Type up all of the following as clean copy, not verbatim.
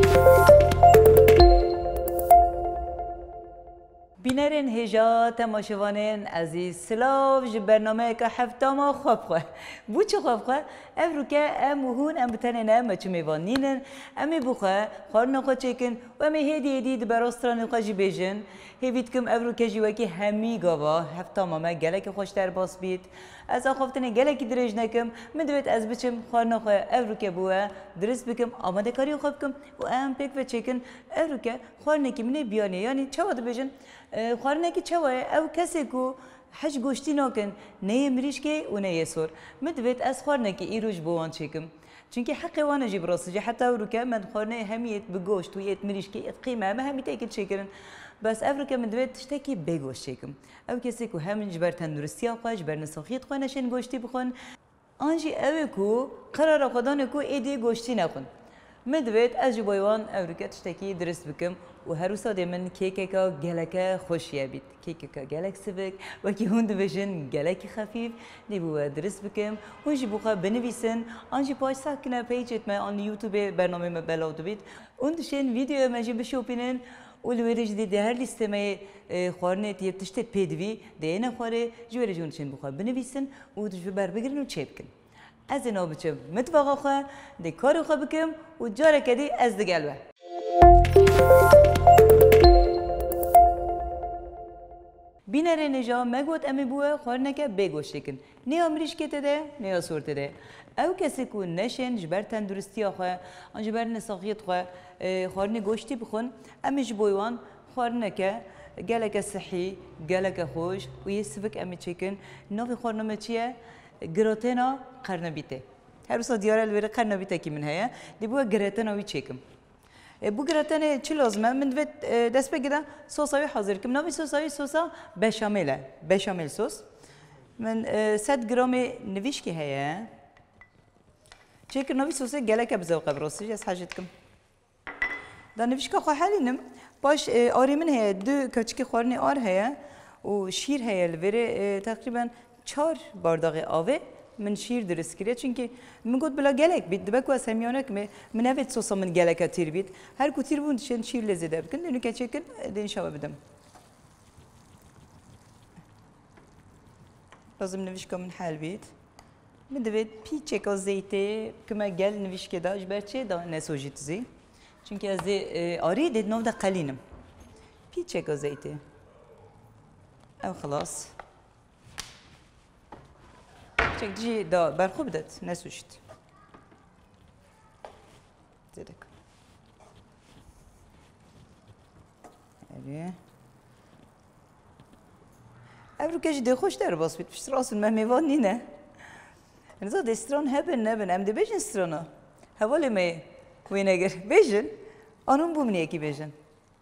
بینرین هجا تماشاوانین عزیز سلاو جی برنامه که هفته ما خواب خواه بو چه خواب خواه؟ افرو که ام هون ام بتنین ام چه میوانینن امی بخواه خارنا خواه چکن و امی هدی براستران خواه جی بیجن هیوید کم افرو که جی وکی همی گاوا هفته ما ما گلک خوشتر باس بید از آخافتن گلکی درج نکم من دوید از بچم خارنا خواه افرو که بوه درست بکم آماده کاری خواب کم و ام پیک و چکن افرو که خارنا کی منه بیانه یعنی چه وقت بیجن خارنه کی چواه او کسی کو حج گوشتی نکن نه مریش که و نه سر مدوید از خارنه کی ایروج بوان چکم چونکه حق وانه جی براسه حتی او رو که من خارنه همیت بگوشت و یت مریش که قیمه ما همیت اکل چکرن بس افرو که مدوید تشتکی بگوشت چکم او کسی کو همین جبر تندرستی آقا جبر نساخیت خو نشین گوشتی بخون آنجی او کو قرار خدانه کو ایدی گوشتی نکن مدوید از جبایوان افرو که تشتکی درست بکم و هر روز من کیک کا گلک خوشیه بید کیک کا گلک سبک و کی هند بجن گلک خفیف نبوه درست بکم اونجی بخواه بنویسن آنجی پاش ساکنه پیجت ما آن یوتیوب برنامه ما بلاود بید اون دشین ویدیو ماجی بشوپینن ولویرج دی هر لیست ما خارنه تیه تشت پیدوی دینا خاره جوری جونشین بخواه بنویسن و دشو بر بگیرن و چه بکن از اینا بچم متوقع خواه دی کارو خواه بکم و جاره کدی از دگلوه بینر نجا مگوت امی بوه خارنه که بگوشتی کن نه امریش که تده نه سورت ده او کسی که نشین جبر تندرستی آخواه آن جبر نساخیت خواه خارنه گوشتی بخون امیش بویوان خارنه که گلک صحی گلک خوش و یه سفک امی چکن نوی خارنه چیه گراتنا قرنبیته هر روز دیاره الوره قرنبیته کی من هیا دی بوه گراتنا وی چکم بو گراتنه چی لازمه من دوید دست بگیرم سوساوی حاضر کم نوی سوساوی سوسا بشامله بشامل سوس من 100 گرم نویش کی هیا چیکر نوی سوسه گلک بزوق براستی از حاجت کم دا نویش که خو حالینم باش آری من هیا دو کچکی خورنی آر هیا و شیر هیا الوره تقریبا 4 بارداغ آوه من شیر درست کردم چونکه من گفت بلا گلک بید دبکو از همیانه که من نوید سوسا من گلک تیر بید هر کو تیر بود شن شیر لذت بکن دنیو که چکن دین شوا بدم لازم نویش که من حال بید من دوید پیچک از زیته که من گل نویش که داش برچه دا نسوجیت زی چونکه از آری دید نو دا قلینم پیچک از زیته او خلاص چک جی دا برخوب داد نسوشت زیرک اره ابرو کجی ده خوش در باس بید پشت راست مهمیوان نینه نزاد استران هبن نبن ام ده بیجن استرانا حوالی می وینگر بیجن آنون بومنی یکی بیجن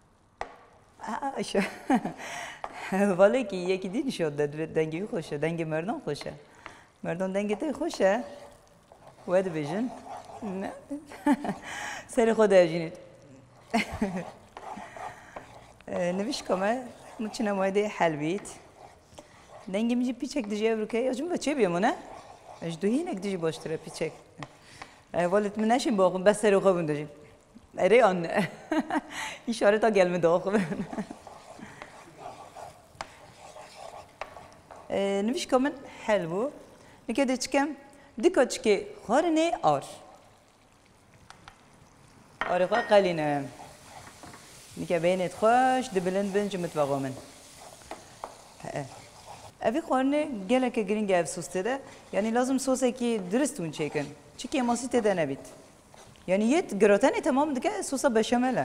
آشا حوالی که یکی دین شد دنگی خوشه دنگ مردان خوشه مردم دنگته خوشه ود بیجن نه سر خود اجینید نویش کامه مچنا مایده حل بیت دنگی میجی پیچک دیجی ابروکی اجم بچه بیامونه اجدوهی نک دیجی باشتره پیچک والت من نشیم باقم بس سر خوابون دیجی اره آن اشاره تا گلمه داخل نویش کامن حل بو نکده چکم دیکاچ که خارنه آر آره خواه قلینه نکه بینت خوش دبلند بنج متوقع من اوی خارنه گله که گرینگ اف سوسته ده یعنی لازم سوسه که درستون چکن چی که ماسی تده نبید یعنی یه گراتنی تمام دیگه سوسه بشامله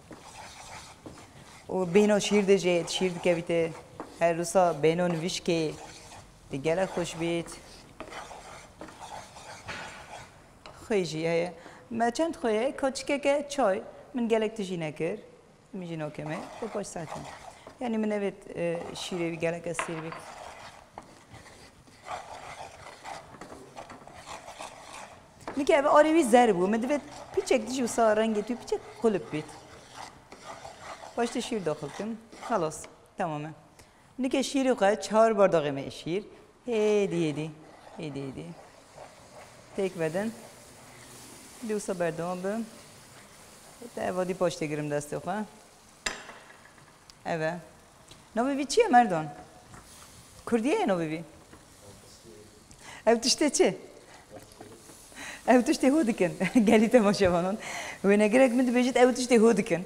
و بینو شیر ده جید شیر دیگه بیته هر روزا بینو نویش که دیگه خوش بید خویجی هیا ما چند خویه کچکه که چای من گلک تجی نکر میجی نکمه به پاش ساعتم یعنی من نوید شیره بی گلک استیر بی میگه اوه آروی زر بود من دوید پیچک دیجی و سا رنگی توی پیچک قلب بید پاشت شیر داخل کن خلاص تمامه میگه شیر رو 4 بارداغ می شیر هیدی تک بدن دوستا بردام بم ده وادی پاشته گرم دست خواه. اوه. نو بی چیه مردان؟ کردیه نو بی؟ او تشته چه؟ او تشته هو دکن. گلی تماشا وانون. و نگرک من بيجيت او تشته هو دکن.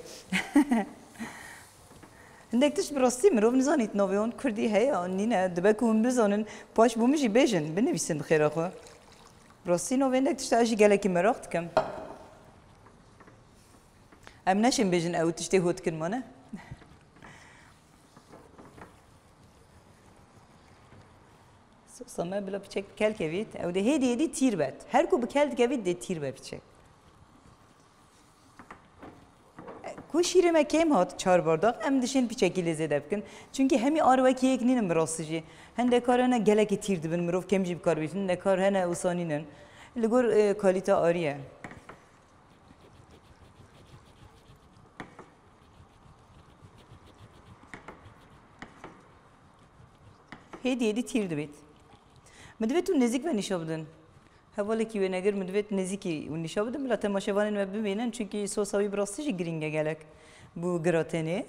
عندك تش براستی مروف نزانیت نویون کردی هیا نینه دبکون بزنن باش بومشی بیشن بنویسن بخیر آخه براستی نوی عندك تش تاجی گلکی مراقت کم ام نشیم بیشن او تشتی هود کن مانه سوسامه بلا بچک کل کوید او ده هدی تیر بد هر کو بکل کوید ده تیر بد بچک کو شیر مکیم هات 4 bardak ام dişin piçeki lezzet yapkın. Çünkü hemi arvaki ekninin mirasıcı. Hende karana geleki tirdi bin mirov kemci bir karbitin ne kar hene usaninin. Ligor kalite arıya. Hedi tirdi bit. Medvetu nezik ve nişabdın. Havalı ki ve neger müddet neziki ve nişabdım la temaşavanın ve bimenen çünkü sosavi brastıcı gringe gelek bu grateni.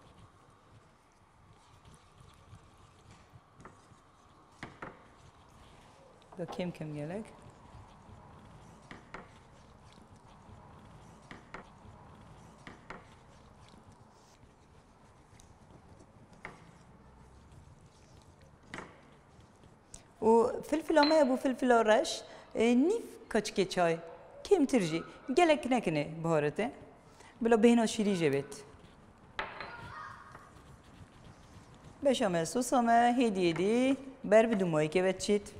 Da kim gelek? O filfilama ya bu filfila raş nif kaçke çay kim tercih gelek nekine baharatı bila behna şiri jebet beşamel susama hediyedi ber bir dumayı kevet çit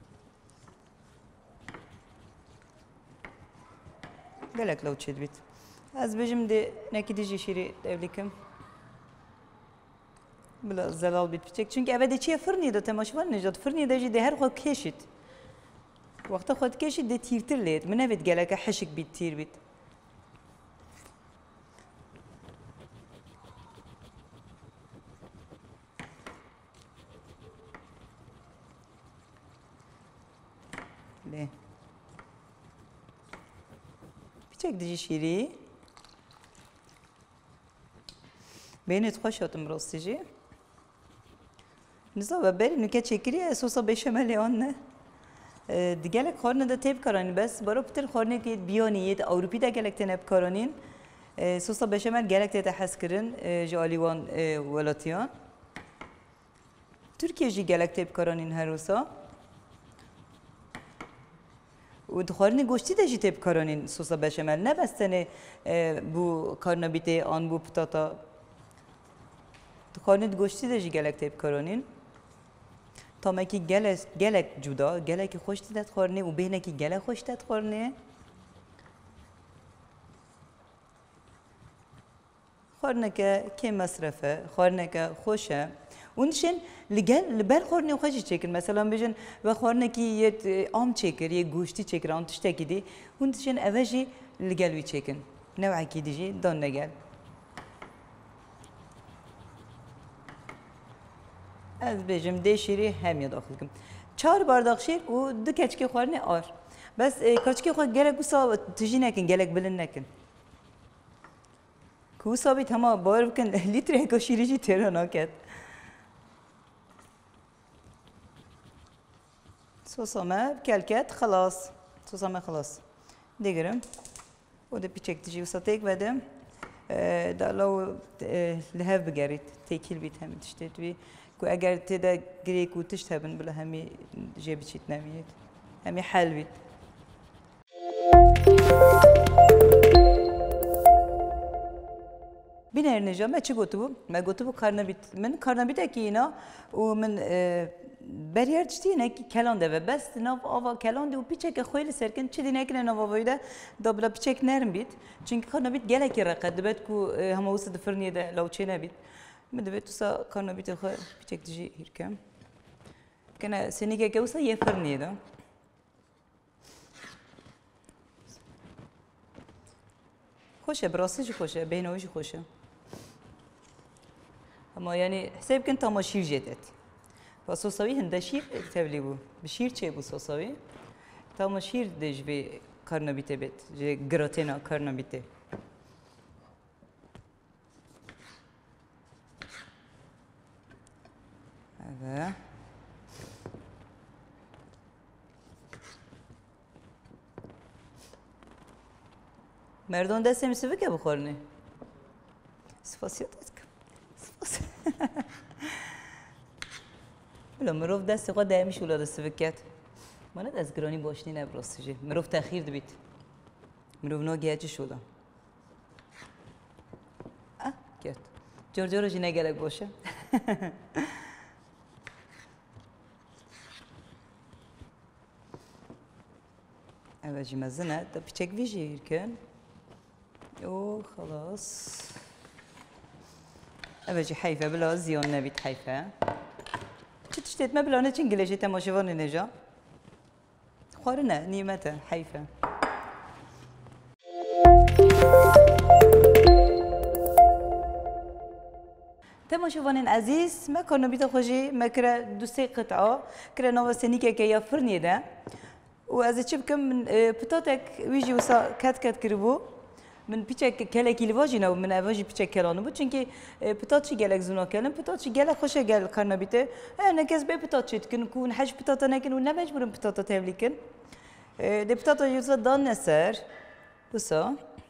gelek lav çit bit az bejim de nekidici şiri devlikim بلا زلال بیت پیچک چون که اولی چیه فرنی داد تماشاگر نجات فرنی داشتی ده هر خود کشید وقتا خود کشید ده تیرتر لید من نبید گله که حشک بیت تیر بیت له پیچک دیجی شیری بینت خوش هاتم راستیجی نزا و بری نکه چکری اساسا بشمالی آن نه دیگه خارنه ده تیپ کارانی بس برای پتر خارنه که بیانیت اروپی ده گلک تنب کارانین اساسا بشمال گلک ته حس کردن جالیوان ولاتیان ترکیه جی گلک تیپ کارانین هر روزا و خارنه گوشتی ده جی تیپ کارانین اساسا بشمال نه بس تنه بو کارنبیته آن بو پتاتا خارنه گوشتی ده جی گلک تیپ کارانین تا مکی گلک جدا گلک خوش داد خورنه و بینه کی گلک خوش داد خورنه خورنه که مصرفه خورنه که خوشه اونشن لگل لبر خورنه خوشی چکن مثلا بیشن و خورنه کی یه آم چکر یه گوشتی چکر آن تشته کدی اونشن اوجی لگل وی چکن نوعی کی دیجی دان نگل از بیشم ده شیری همی داخل کم 4 bardak şir و دو کچکی خورنه آر بس کچکی خور گلک بسا تجی نکن گلک بلند نکن کوسا بیت همه باور بکن لیتر هکا شیری جی تیرا ناکد سوسامه کلکت خلاص سوسامه خلاص دیگرم و ده پیچک تجی بسا تیک بدم دالو لهف بگرید تیکیل بیت همی تشتید بی کو اگر تدا گریک و تشت هبن بلا همی جیب چیت نمیید همی حل بید بینر نجا ما چی گوتو ما گوتو کارنبیت من کارنبیت اکی اینا و من بريار تشتينا كلام ده بس ناف آوا كلام ده و پیچک خویل سرکن چه دی نکنه ناف آوایده دابلا پیچک نرم بید چون کارنا بید گله کی رقد بید کو هم وسط فرنیه ده لو چه نبید من دبیت تو سا کارنا بید خو پیچک تجی هیرکم کنه سنیکه که وسط یه فرنیه ده خوشه براستی خوشه بینویش خوشه اما یعنی حساب کن تماشیر جدت فسوساوی هنده شیر تبلی بو بشیر چه بو سوساوی تماشیر دج به کارنا بیته بید جه گراتینا کارنا بیته Evet. مردم دست میسوی که بخورنی سپاسیت کن سپاس بلا مروف دست خود دایمیش ولاد سوی کرد من دست گرانی باشنی نبراستی مروف تأخیر دبیت مروف ناگیه چی شده کرد جور جی نگلک باشه اوجی مزنه تا پیچک ویژیر کن او خلاص اوجی حیفه بلا زیان نبید حیفه چه تشتیت ما بلا نه چنگلشی تماشوانی نجا خواره نه نیمته حیفه تماشوان عزیز ما کنم بیت خوشی ما کرا دوستی قطعه کرا نو سنیکه که یا فرنی ده و از چه بکم من پتاتک ویجی وسا کات کربو من پیچک کلا کلیواجی نو من اواجی پیچک کلانو بود چونکه پتاتچی گلک زونا کلم پتاتچی گلک خوشه گل کنم بیته نه کس به پتاتچی کن کون حج پتاتا نکن و نمجبورم پتاتا تبلی کن ده پتاتا یوزا دان نسر وسا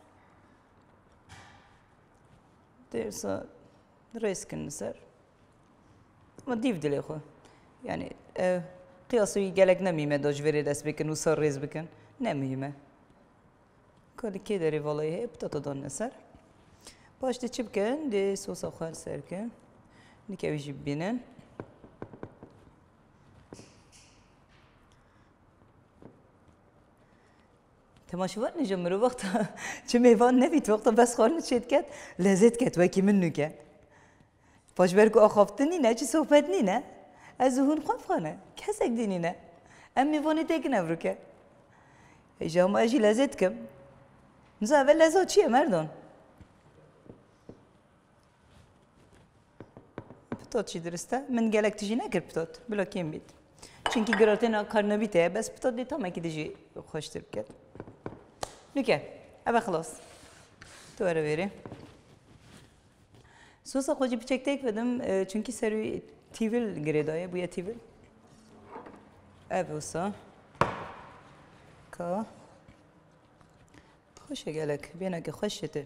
درسا رئيس كنسر ما ديف دلي خو يعني قياسي جالك نميمة دوج فري دس بكن وصار رئيس بكن نميمة كل كده ريفالي هي بتتضن نسر باش تشيب كن دي صوص آخر سر كن نكوي جيب بينن تماشوات نجمرو وقتا چه میوان نبید وقتا بس خارن چید کد لذت کد وکی منو کد باش برکو آخافتنی نه چی صحبت نی نه از هون خواب خانه کسک دینی نه ام میوانی تک نبرو که ایجام اجی لذت کم نزا اول لذت چیه مردان پتات چی درسته من گلک تیجی نکر پتات بلا کیم بید چونکی گراتنا کارنا بیته بس پتات دیتا ما کی دیجی خوشتر بکد نوکه ابا خلاص تو اره بری سوسا خوشی بچک تک بدم چونکی سروی تیول گریدایه بویا تیول ابوسا کا خوشه گلک بینا که خوشته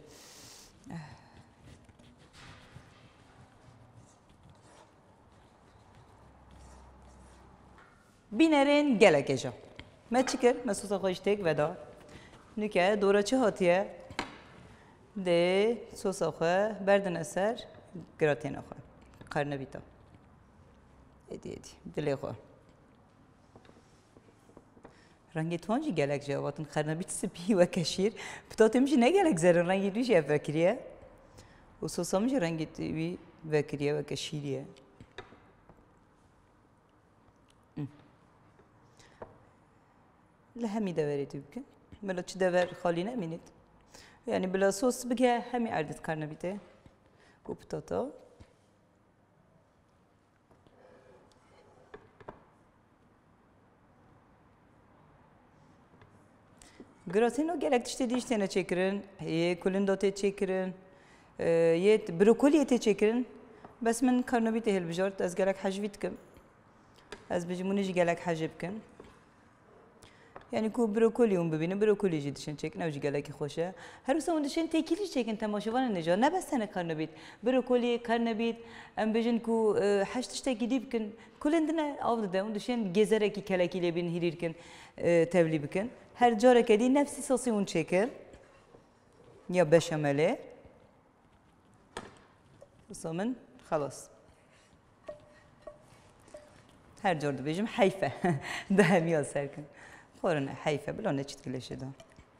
بینرین گلک جا ما چیکر ما سوسا خوش تک ودا نکه دورا چه هاتیه ده سوس آخه بردن اثر گراتین آخه قرنه بیتا ایدی دلی آخه رنگی توانجی گلک جواتن قرنه بیت سپی و کشیر بتاته میشه نه گلک زرن رنگی دوش یه فکریه و سوس هم میشه رنگی توی فکریه و کشیریه لهمی دوری تو بکن بلا چه دور خالی نمینید yani بلا sos بگه همی عردت کرنه بیته و پتاتا گراتینو گلک تشتی دیشتنه چکرن یه کلنداته چکرن یه بروکولیه چکرن بس من کرنه بیته هل بجارت از گلک حجویت کم از بجمونیش گلک حجب کن yani ku brokoli bibine brokoli jidişen çekin avcı gelaki xoşa her zaman dişen tekili çekin tamaşavan neca ne besene karnabit brokoli karnabit em bejin ku haş tişte gidip kin kulendine avdı da dişen gezerek kelakiyle bin hirirken tevli bikin her cara kedi nefsi sosyun çekin ya beşamele o zaman خلاص her carda bejim hayfe dahem ya serkin خورنه حیفه بلا نچید کلیشه دان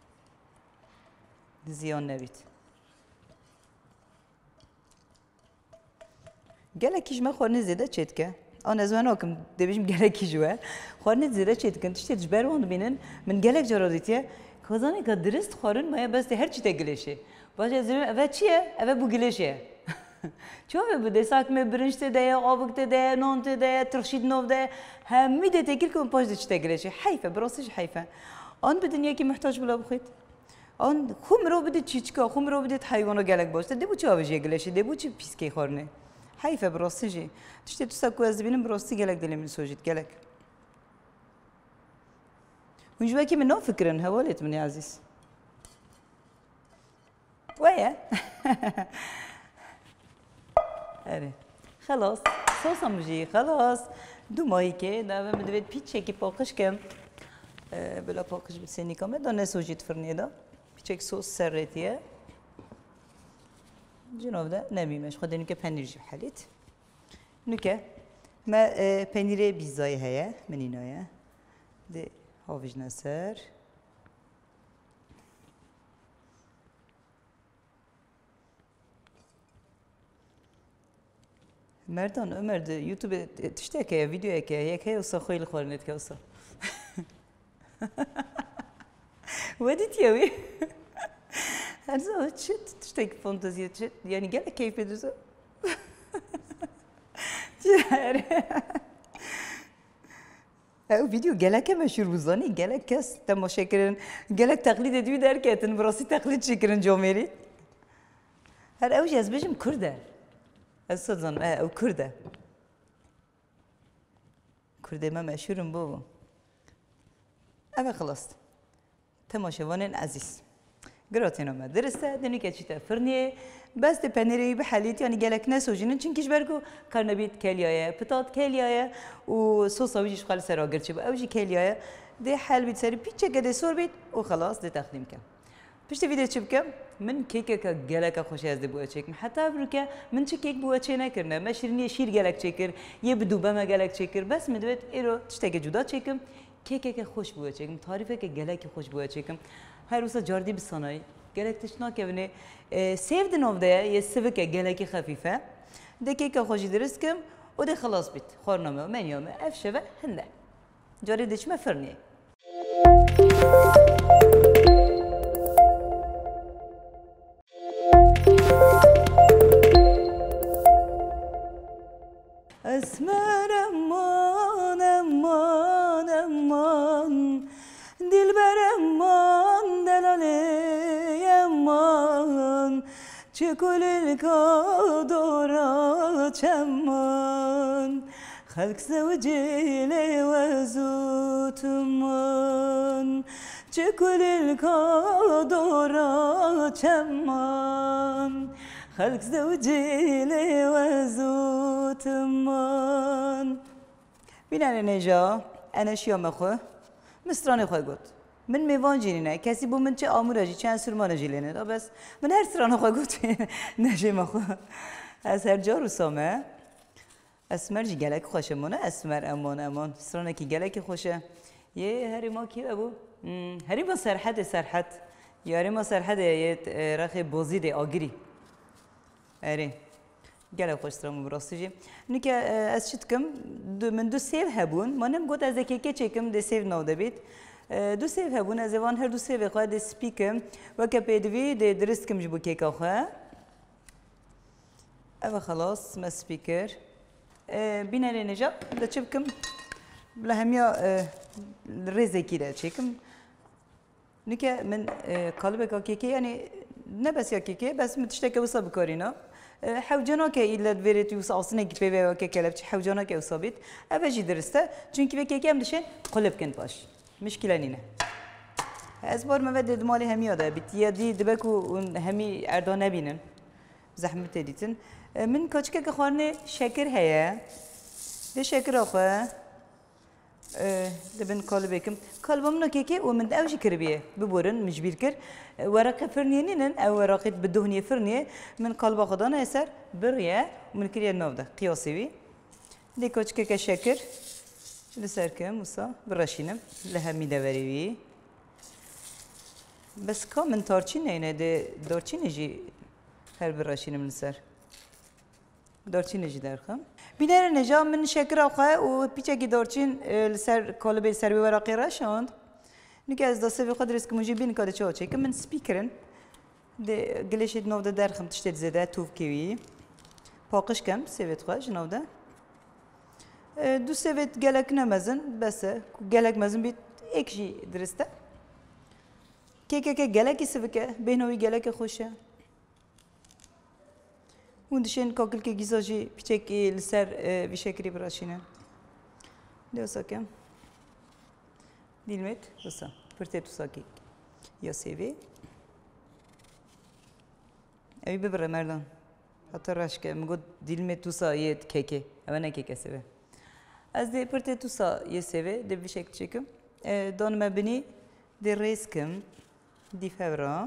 زیان نبید گله کیش من خورنه زیده چید که آن از من آکم دبیشم گله کیشوه خورنه زیده چید کن تشتی جبر وان بینن من گله جرا دیتیه کازانی که درست خورن مایه بس هر چی تگلیشه باشه زمین اوه چیه اوه بو گلیشه چون بوده ساکمه برنجته ده آبکته ده نانته ده ترشید نو ده همی ده تکیل کن پاش ده چته گلیشه حیفه براسش حیفه آن به دنیا که محتاج بلا بخوید آن خم رو بده چیچکا خم رو بده حیوانو گلک باشه ده بو چه آویجه گلیشه ده بو چه پیسکی خورنه حیفه براستی جی تشتی تو سکو از بینم براستی گلک دلی من سوجید گلک ونجوا کی من نافکرن حوالت منی عزیز ويا أري خلاص صوصا مجي خلاص دو ماهي كي دا مدبت بيتشي كي باقش كم بلا باقش بتسيني كم دا نسو جيت فرني دا بيتشيك صوص سريتيه جنوب دا نبي مش خديني كي بانير جي حليت نوكا ما بانيري بيزاي هيا منينايا دي هاويج نسر مردان عمر ده یوتیوب تشتکه ویدیو که یک هی وسا خیلی خورنت که وسا ودیت یاوی هرزا چت تشتک فانتزیه چت یعنی گله کیف بدوزا چهره او ویدیو گله که مشهور بزنی گله کس تماشا کردن گله تقلید ادوی در کتن براسی تقلید چیکرن جامعی هر اوج از بچم کرده أصلاً أو كردة كردة ما مشهورم بابا أبى خلصت تماشاوان عزيز قرأتنا ما درسته دني كشيء فرنيه بس تبنيري بحاليتي يعني جالك ناس وجنن چنكيش بركو كارنبيت كاليايا بطاط كاليايا وصوص ويجيش خالص سراغر شبه أوجي كاليايا ده حال بيتصير بيتشا كده سور بيت وخلاص ده تقديم كم پشت ویدیو چی بکم من کیک که گلک خوشی از دبوه چیکم حتی برو که من چه کیک بوه چی نکردم من شیرینی شیر گلک چیکر یه بدوبه ما گلک چیکر بس مدوید ایرو تشتگه جدا چیکم کیک که خوش بوه چیکم تعریفه که گلک خوش بوه چیکم هر روزا جاردی بسانایی گلک تشنا که ونه سیف دنوف ده یه سیف که گلک خفیفه ده کیک خوشی درست کم و ده خلاص بیت خورنامه و منیامه افشه و هنده جاری دچمه فرنیه اسمر امان امان امان دلبر امان دلاله امان چکل الکادورا چمان خلق زوجيلي وزوت من چکل الکادورا چمان خلق زوجيلي وزوت من بینن نجا انا شیام خو مستران خو گفت من میوان جینه کسی بو من چه آموراجی چه سرمان جیلینه دا بس من هر سران خو گفت نجی مخو از هر جا رو سامه اسمر جی گلک خوشه مونه اسمر امان امان سرانه کی گلک خوشه یه هری ما کی ابو هری ما سرحد یاری ما سرحد یه رخ بازی آگری اره گله خوش ترام براستی نیکه از چیت کم من دو سیو هبون منم گفت از که چکم د سیو نو دبید دو سیو هبون از وان هر دو سیو خواهد سپیکم و که پیدوی د درست کم جبو که خواه اول خلاص ما سپیکر بینه نجا د چبکم بلا همیا رزه کی ده چکم نیکه من قالب که یعنی نه بس یا که بس متشتکه وصل بکارینا حوجنا که ایلت ویرتی وس آسنه کی پیوی و که کلب چه حوجنا که وصابیت اوجی درسته چون که که هم دشن قلب کند باش مشکلی نینه از بار مود دمالی همی آده بیت یادی دبکو همی اردان نبینن زحمت دیتن من کاچکه که خارنه شکر هیا ده شکر آخه دبن قلبكم قلبمنا كيكي ومن أوجي كربية ببورن مجبير كر ورقة فرنينين أو ورقة بدهنية فرنية من قلب خدانا يسار بريا ومن كريا النوفدة قياسي دي كوتش كيكا شكر لساركم وصا برشينم لها ميدوري بس كم من تارچين هنا ده دارچين يجي هر برشينم لسار دارچين يجي درخم بینر نجا من شکر آخه و پیچه کی دارچین سر کالبه سروی ورقی راشند نکه از دسته خود ریسک موجی بین کاده چه آچه که من سپیکرن ده گلیشید نو ده درخم تشتید زده توف کیوی پاکش کم سویت خوش نو ده دو سویت گلک نمازن بسه گلک مازن بیت ایکشی درسته که گلکی سوی که بینوی گلک خوشه اون دشین کاکل که گیزاجی پیچکی لسر ویشکری براشینه دیوسا کم دیلمت دوسا پرته دوسا کی یا سیوی ای ببره مردان حتی راش که مگود دیلمت دوسا یه کیکی اما نه کیک سیوی از دی پرته دوسا یه سیوی دی ویشک چیکم دان مبنی دی ریس کم دی فورا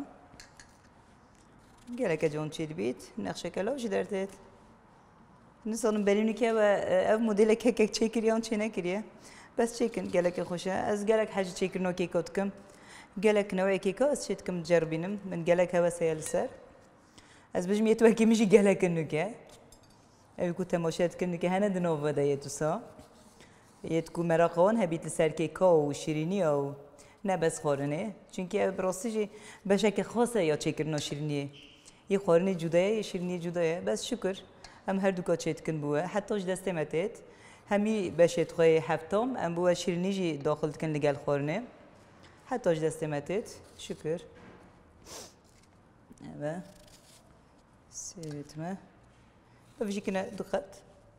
گله که جون چید بیت نقشه کلاو چی دردید نسانم بریم که و اف مدل کیک چیکریان چی نکریه بس چیکن گله که خوشه از گله حاجی چیکر نو کیکات کم گله نوع کیکا از چیت کم جربینم من گله که وسایل سر از بجم یه تو کی میشی گله کنو که ابی کو تماشات کنو که هنه دنو ودا یه تو سا یه تو مراقون هبیت سر کیکا و شیرینی او نه بس خورنه چونکه براستی بشه خاصه یا چیکر نو شیرینی یه خورنه جدایه شیرینی جدایه بس شکر هم هر دو کات کن بوه حتیش دسته متت همی باشد خوی هفتم ام بوه شیرینیجی داخل کن لگل خورنه حتیش دسته متت شکر و سیرت ما بفیش کنه دقت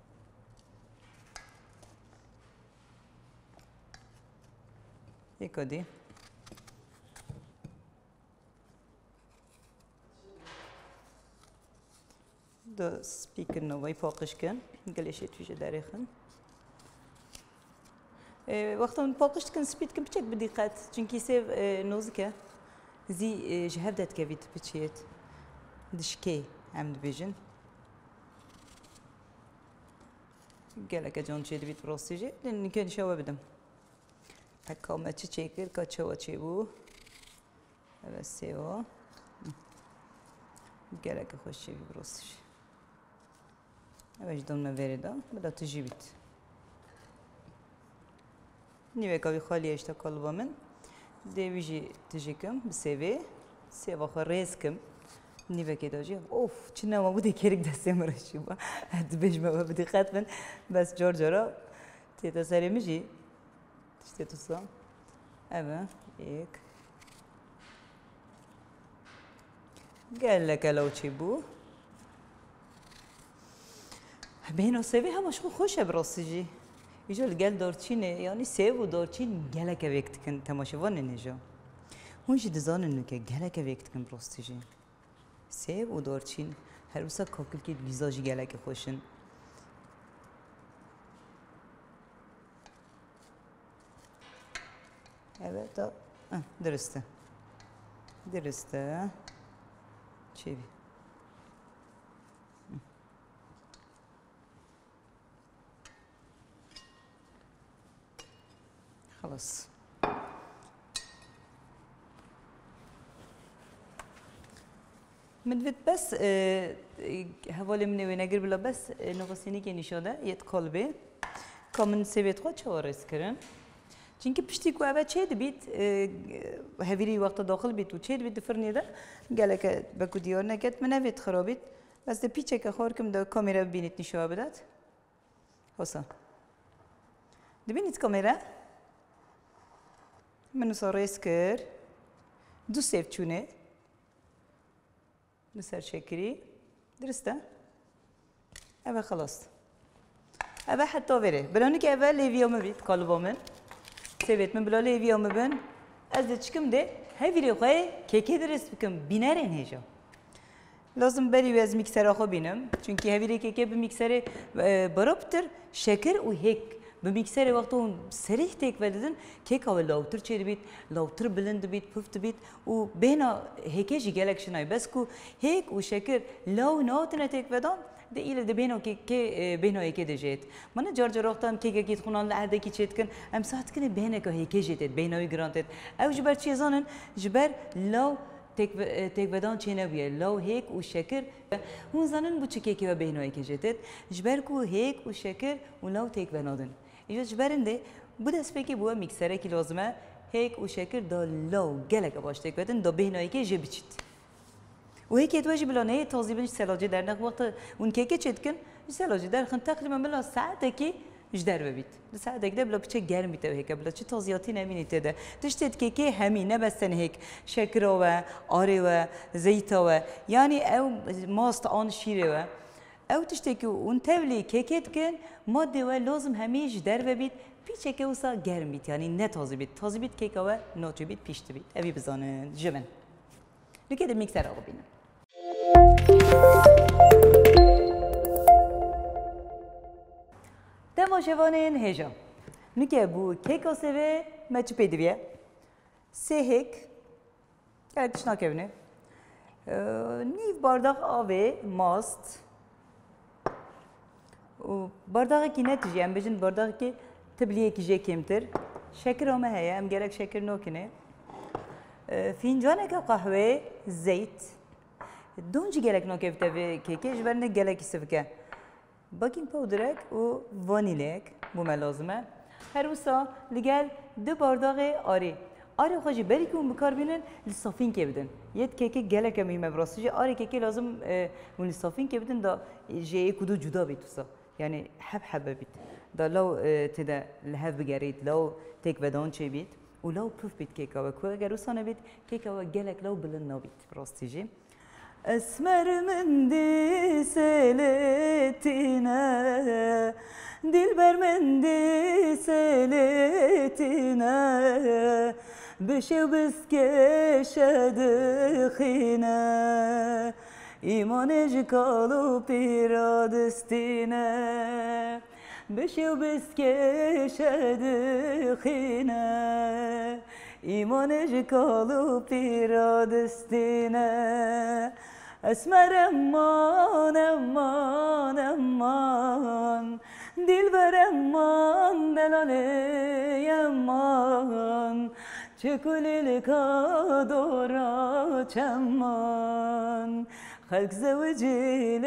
یکادی دا سپیکر نوای پاکش کن گلیشه تویش دارخن وقتا من پاکش کن سپید کن بچک بدقت چونکی سیف نوزکه زی جهب داد که بیت بچیت دشکی هم دبیجن گله که جان چید بیت براستیجه نکن شوا بدم اکامه چی چیکر که چوا چی بو و سیوا گله که خوش چی براستیجه اوش دون موردا بدا تجیبیت نیوه کاوی خالی اشتا کالبا من دیویجی تجیکم بسیوه سیوا خو ریز کم نیوه که داجی اوف چی نما بوده کرک دسته مرشی با هد بجمه با بدی خط من بس جار جارا تیتا سری میجی تشتی تو سام اما یک گله کلاو چی بو بهنو سوی همش خوشه براستی ایجال گل دارچینه یعنی سیو و دارچین گله که وقت کن تماشاوان نجا هونش دزانن که گله که وقت کن براستی سیو و دارچین هر روزا کاکل که لیزاجی گله که خوشن evet da درسته درسته چی خلاص مدفت بس حوالی منی و نگر بلا بس نواسینی که نشاده یت قلبه کامن سویت خود چه وارد کردن چونکه پشتی کو اول چه دبیت هویری وقت داخل بیت و چه دبیت فرنی ده گله که بکو دیار نکرد من نوید خرابید بس ده پیچه که خور کم ده کامera ببینید نشوه بدد حسن دبینید کامera منو سارس کرد دو سیف چونه نسر شکری درسته اول خلاص اول حتی وره بلانی که اول لیویام بید کالبامن سویت من بلا لیویام بین از ده چکم ده هفیری خواه که درست بکم بینرین هجا لازم بری از میکسر آخو بینم چونکه هفیری که به میکسر برابتر شکر و هک به میکسر وقت اون سریح تک ودن کیک اول لاوتر چه بید لاوتر بلند بید پفت بید و بینا هیکشی گلک شنای بس کو هیک و شکر لاو ناتنه تک ودان ده ایل ده بینا که بینا هیک دجیت من جار جار وقتام کیک کیت خونان لعده کی چیت کن ام ساعت کنه بینا که هیکشی تد بینایی گرانتد او جبر چیزانن جبر لاو تک بدان چه نبیه لاو هیک و شکر هون زنن بو چه کیکی و بینایی که جتد جبر کو هیک و شکر و لاو تک بنادن ایجا جبرنده بود از فکر بوه میکسره که لازمه هیک و شکر دا لاو گلک باش تک بدن دا بینایی که جبچید و هیک اتواجی بلانه تازی بنش سلاجی در نخ وقت اون که چت کن سلاجی در خن تقریبا بلا ساعته که جدر ببید ساعته که بلا بچه گرم بیته هیک بلا چه تازیاتی نمینی تده تشتت که همین نبستن هیک شکر و آره و زیت و یعنی او ماست آن شیره و او تشتی که اون تبلی کیکت کن ماده و لازم همیش در ببید پیچه که اوسا گرم بید یعنی نه تازه بید کیکا و نوچه بید پیشته بید اوی بزانن جمن نکه ده میکسر آقا بینم تماشاوانین هجا نکه بو کیکا سوه مچ پیدا بیه سه هک گردش نکبنه نیف بارداق آوه ماست و بارداقی که نتیجه هم بجن بارداقی که تبلیه که جه کمتر شکر همه هیا هم گرک شکر نوکنه فنجانه که قهوه زیت دونجی گرک نوکه بتوه کیکش برنه گرکی سفکه باکینگ پودرک و وانیلک بومه لازمه هر وسا لگل دو بارداق آری خوشی بری که اون بکار بینن لصافین که بدن یه کیک گله که میمه براستی آری کیک لازم اون لصافین که بدن دا جه کدو جدا بید وسا یعنی حب بید دا لو تدا لحف بگرید لو تک بدان چه بید و لو پف بید کیکا و کوه اگر وسانه بید کیکا و گلک لو بلند نبید براستی جه اسمر من دی سلتنا دلبر من دی سلتنا بشو بسکشد خینا ایمانش کالو پیرادستینا بشو بسکشد خینا ایمانش کالو پیرادستینا اسمر امان امان امان دلبر امان دلاله امان چکلیل کادورا چمان خلق زوجیل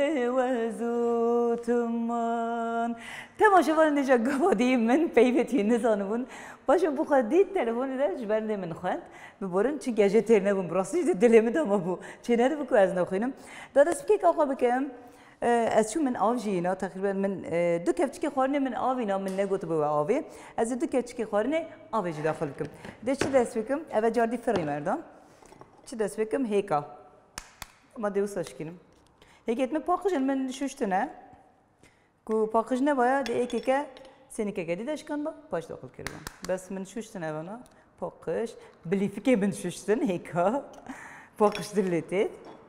وزوتمان تماشاوان نجا گوادی من پیوتی نزانمون باشه بخواد دید تلفونی درش برنده من خواند ببرن چی گجه تر نبون براستی دلمه داما بو چه نده بکو از نخوینم دادست که آقا بکم از شو من آو جینا تقریبا من دو کفچی که خورنه من آوینا من نگوت بو آوی از دو کفچی که خورنه آوی جی داخل بکم ده چی دست بکم اول جاردی فری مردم چی دست بکم هیکا ما دیوساش کنم هیکت من پاکش من شوشتنه کو پاکش نباید ایکی که سنی که دیدش کن با پاش داخل کردم بس من شوشتنه وانا پاکش بلیفی که من شوشتن هیکا پاکش دلیتید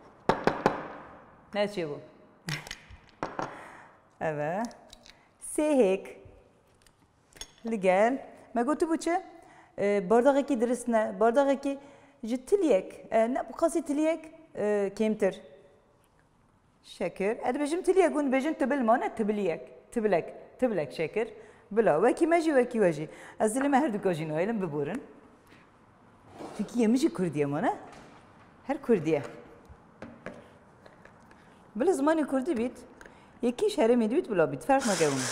نه چی بو evet sehek ligel ma gotu bu çe bardağı ki drisne bardağı ki jitliyek ne bu kasi tiliyek kemtir şeker edbejim tiliyek un bejim tbil mana tiblek şeker bela ve ki meji ve ki veji azlime her dukajino elim beburun çünkü yemişi Kurdiye mana her Kurdiye bela zamanı Kurdi bit یکی شهر میدوید بلا بید فرق نگه اون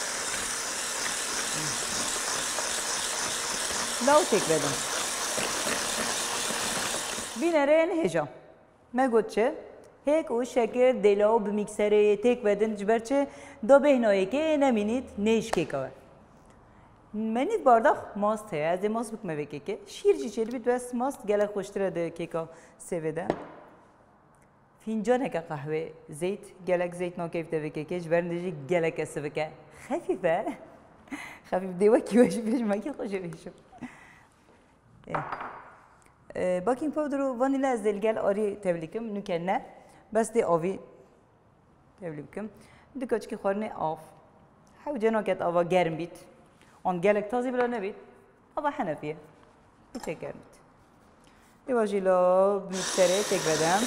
لاو تک بدم بینرین هجا ما گوت چه هیک او شکر دلاو بمیکسره تک بدن جبرچه دا بهنایی که نمینید نیش که که منید بارداخ ماست هست از ماست بکمه بکی که شیر جی چلی بید بس ماست گله خوشتره ده که که سویده فنجان که قهوه زیت گلک زیت ناکیف دوی که کش برندشی گلک اسبه که خفیفه خفیف دیوه کیوش بیش ما کی خوشه بیشم باکینگ پودر و وانیلا از دلگل آری تبلیکم نکنه بس دی آوی تبلیکم دکاچ که خورنه آف حاو جناکت آوا گرم بیت آن گلک تازی بلا نبید آوا حنفیه بیچه گرم بیت دیوه جیلا میکسره تک بدم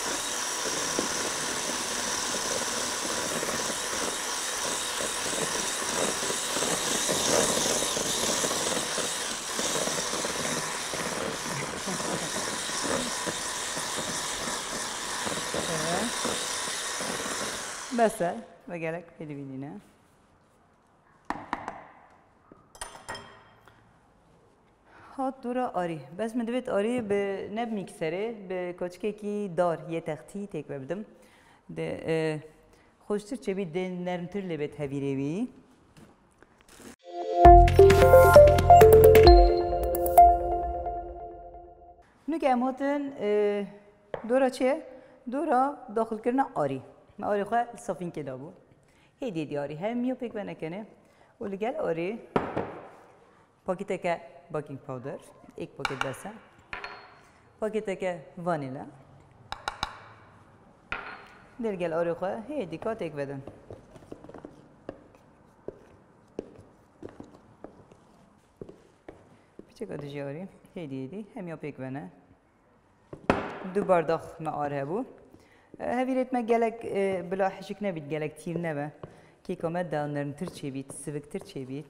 بس بگرک پیدا بیدینه هات دورا آری بس من دوید آری به نب میکسره به کوچکه کی دار یه تختی تک ببدم ده خوشتر چه بید ده نرمتر لبت هویره بی نو که امهاتن دورا چیه؟ دورا داخل کردن آری ما آری خواه صافین که دابو هیدی دیاری همیو پیک و نکنه و لگل آری پاکیت که باکینگ پاودر یک پاکت بسه پاکیت که وانیلا درگل آری خواه هیدی کات یک بدن پیچه کات جیاری هیدی همیو پیک بنه دو بارداخ ما آره بو هەویرێت مە gelek bila hişik nebît gelek tîr nebe kêka me danerîntir çêbît siviktir çêbît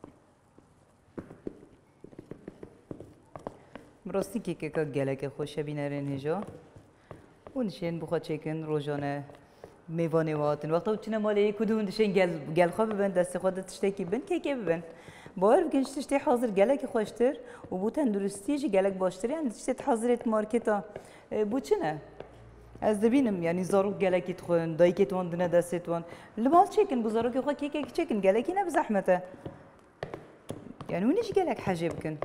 bi rastî kêkeka gelekê xwe şebînerên hêja û dişên bixwe çêkin rojane mêvanê we hatin wexta çûne malê ku hûn dişên gelxwe bibin destê xwe de tiştekî bin kêkê bibin باور بکن تشتی حاضر گلک خوشتر و بو تندرستی جی گلک باشتر یعنی تشتی حاضرت مارکتا بو چنه از دبینم یعنی زارو گلکی تخون دایکی توان دنه دستوان لباس چکن بزارو که خود کیک چکن گلکی نه بزحمته یعنی ونیش گلک حاجه بکن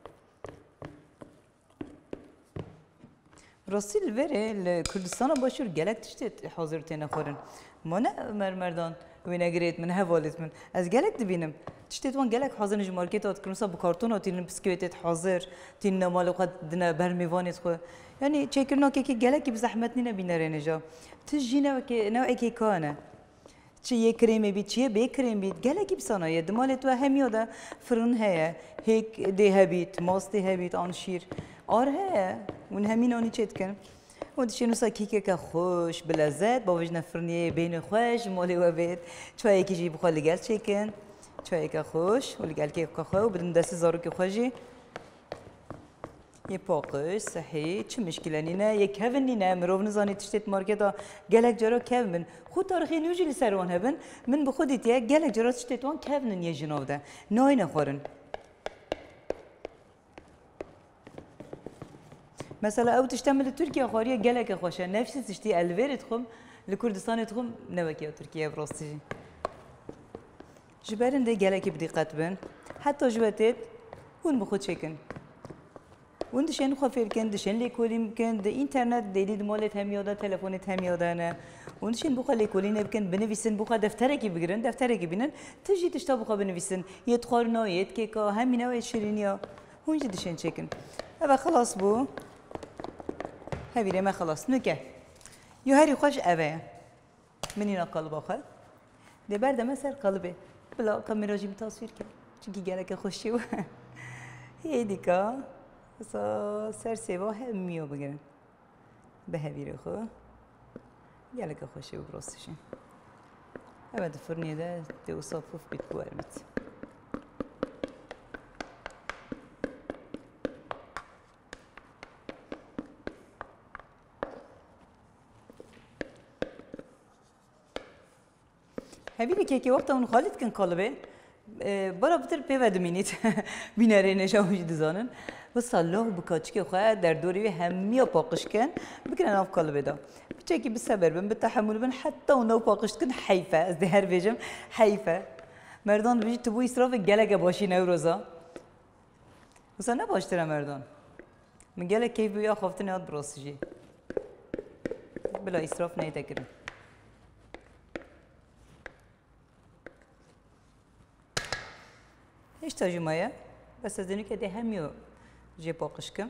راستی الوره لکردستان باشور گلک تشتی حاضر تینه خورن ما نه مردان وینه گریت من هوالت من از گلک دبینم تشتی توان گلک حاضر نج مارکت ات کنوسا با کارتون تین بسکویت حاضر تین نمال خود دنه برمیوانیت خو یعنی چکرنا که گلکی بزحمت نی نبینه رنجا تجینه که نوعی که کانه چه یک کریمی بید چه به کریم بید گلکی بسانایه دمالت و همیاده فرن هه هیک ده بید ماست ده بید آنشیر آره اون همین آنی چت کن و دیشنوسا کیکه که خوش بلزت با وجه فرنیه بین خوش مالی و بید چای کی جی بخواد لگل چکن چای که خوش و لگل که خواه و بدون دست زارو که خوشی یه پاکش صحیح چه مشکلی نه یک کهونی نه مرو نزانی تشتت مارکتا گلک جرا کهون خود تاریخی نیوجی سروان هبن من بخودیت یه گلک جرا تشتت وان کهونن یه جناب ده نای نخورن مثلا او تشتمل ترکیه خاریه گلک خوشه نفسی تشتی الویرت خم لکردستان خم نوکیه ترکیه براستی جبرن ده گلکی بدقت بن حتی جوتت اون بخود چکن اون دشن خافیر کن دشن لیکولیم کن د اینترنت دیدید مالت هم یاده تلفنت هم یاده نه اون دشن بخوا لیکولی نبکن بنویسن بخوا دفتره کی بگیرن دفتره کی بینن تجی تشتا بخوا بنویسن یت خارنا یت که کا همینه و شیرینیا اونجا دشن چکن اول خلاص بو هبیره ما خلاص نکه یو هری خوش اوه منینا قلب آخر ده برده ما سر قلبه بلا کامیرا جیم تصویر کرد چونکی گله که خوشی و یه دیکا سر سیوا همیو بگیرن به هویره خو گله که خوشی و براستشین بعد فرنیه ده دو صافوف بیت بوارمت هبینی که وقت اون خالد کن قلبه برا بتر پیوند مینید بیناره نشاوش دزانن و صلاح بکاچ که خواه در دوری همیا پاقش کن بکنن آف قلبه دا بچه که بصبر بن بتحمل بن حتی اونو پاقش کن حیفه از ده هر بیجم حیفه مردان بجی تو بو اسراف گلک باشی نوروزا وصلا نباشتره مردان من گلک کیف بیا خوافتن یاد براسجی بلا اسراف نیتکرن هیچ ترجمه بس از اینکه ده همیو جی پاکش کم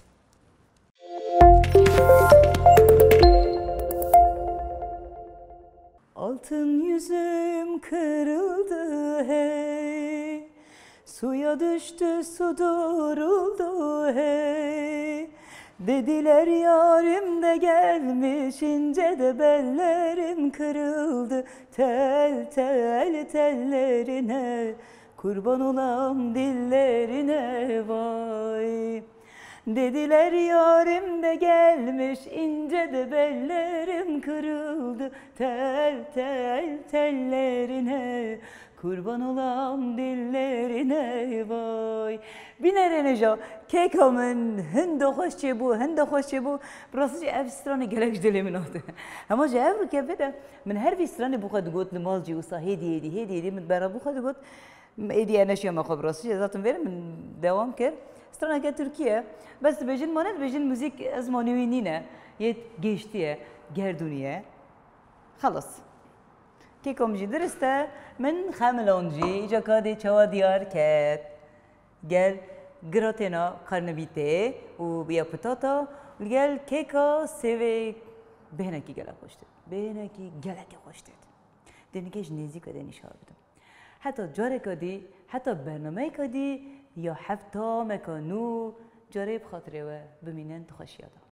Altın yüzüm kırıldı hey suya düştü su duruldu hey dediler yarim de gelmiş ince de bellerim kırıldı tel tel tellerine kurban olam dillerine vay dediler yarim de gelmiş ince de bellerim kırıldı tel tel tellerine kurban olam dillerine vay binere neja kekamın hende hoşçe bu burası ev strane gelek dilimin oldu ama ev ki bede من هر في strane bu kadar gut malci usa hedi من برا bu kadar gut ایدی نشیم مخابراتی ذاتم بریم من دوام کرد استرنا که ترکیه بس بجن ماند بجن موزیک از مانوی نینه یه گشتیه گردونیه خلاص کی کم جی درسته من خملان جی جا کادی چوا دیار کت گل گراتنا کارنویته و بیا پتاتا گل کیکا سوی بهنکی گله خوشته بهنکی گله که خوشته دنیکش نیزی کده نشار بدم حتی جاره کدی حتی برنامه کدی یا هفته مکانو جاره بخاطره و بمینن تخشیادا